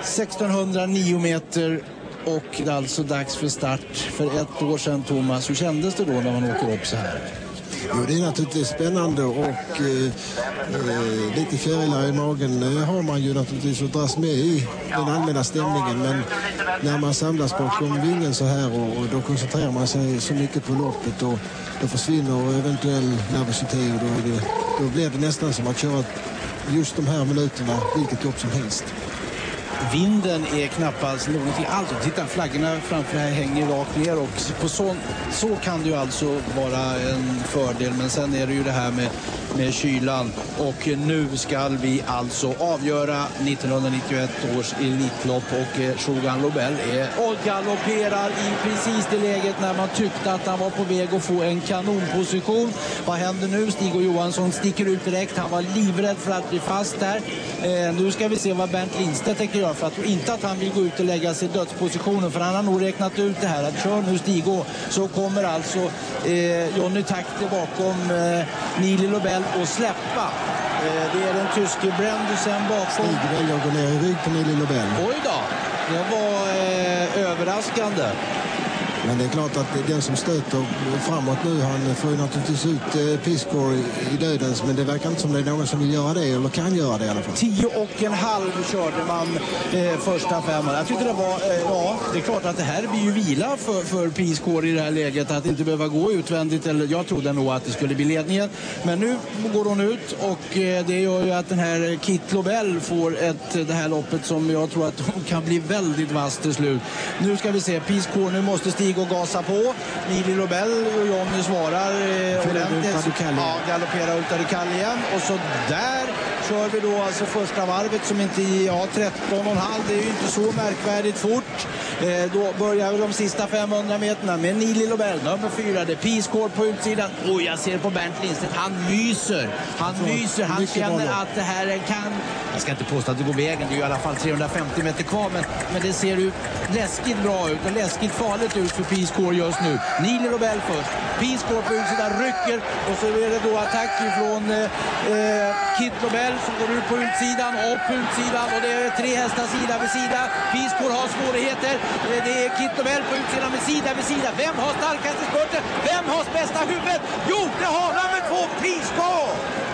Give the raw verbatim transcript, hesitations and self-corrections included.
sextonhundranio meter och det är alltså dags för start. För ett år sedan, Thomas, hur kändes det då när man åker upp så här? Jo, det är naturligtvis spännande och eh, eh, lite fjärilar i magen eh, har man ju naturligtvis att dras med i den allmänna stämningen. Men när man samlas bakom vingen så här och, och då koncentrerar man sig så mycket på loppet och då försvinner eventuell nervositet och då, det, då blir det nästan som att köra just de här minuterna vilket lopp som helst. Vinden är knappast någonting alls. Titta, flaggorna framför här hänger rakt ner och på så, så kan det ju alltså vara en fördel. Men sen är det ju det här med, med kylan. Och nu ska vi alltså avgöra nittonhundranittioett års elitlopp och eh, Shogun Lobel är och galopperar i precis det läget när man tyckte att han var på väg att få en kanonposition. Vad händer nu? Stig och Johansson sticker ut direkt. Han var livrädd för att bli fast där. Eh, nu ska vi se vad Bernt Lindstedt tänker göra, för att inte att han vill gå ut och lägga sig i dödspositionen, för han har nog räknat ut det här att kör nu Stig så kommer alltså eh, Johnny Takter bakom eh, Nili Lobel och släppa. Eh, det är den tyske Brendusen bakom. Stig väljer att gå ner i rygg på Nili Lobel. Oj då, det var eh, överraskande. Men det är klart att den som stöter framåt nu, han får ju naturligtvis ut eh, Pisgore i dödens, men det verkar inte som det är någon som vill göra det, eller kan göra det i alla fall. Tio och en halv körde man eh, första femman. Jag tyckte det var, eh, ja, det är klart att det här blir ju vila för, för Pisgore i det här läget, att inte behöva gå utvändigt, eller jag trodde nog att det skulle bli ledningen. Men nu går hon ut och eh, det gör ju att den här Kit Lobel får ett, det här loppet som jag tror att hon kan bli väldigt vass till slut. Nu ska vi se, Pisgore, nu måste Stig och gasa på. Nili Lobel och Johnny svarar eh, ordentligt. Ja, galopperar Ultra Ducal igen. Och så där kör vi då alltså första varvet som inte är ja, tretton och en halv. Det är ju inte så märkvärdigt fort. Eh, då börjar vi de sista femhundra meterna med Nili Lobel. Nummer fyra, det är Pisgore på utsidan. Och jag ser på Bernt Lindstedt, han myser. Han myser, han känner att det här kan... Jag ska inte påstå att det går vägen, det är ju i alla fall trehundrafemtio meter kvar. Men, men det ser ju läskigt bra ut och läskigt farligt ut för Pisgore just nu. Nili Lobel först. Pisgore på utsidan rycker och så är det då attack ifrån eh, Kit Lobel som går ut på utsidan och på utsidan och det är tre hästar sida vid sida. Pisgore har svårigheter. Det är Kit Lobel på utsidan med sida vid sida. Vem har starkaste spurten? Vem har bästa huvudet? Jo, det har nummer två, Pisgore!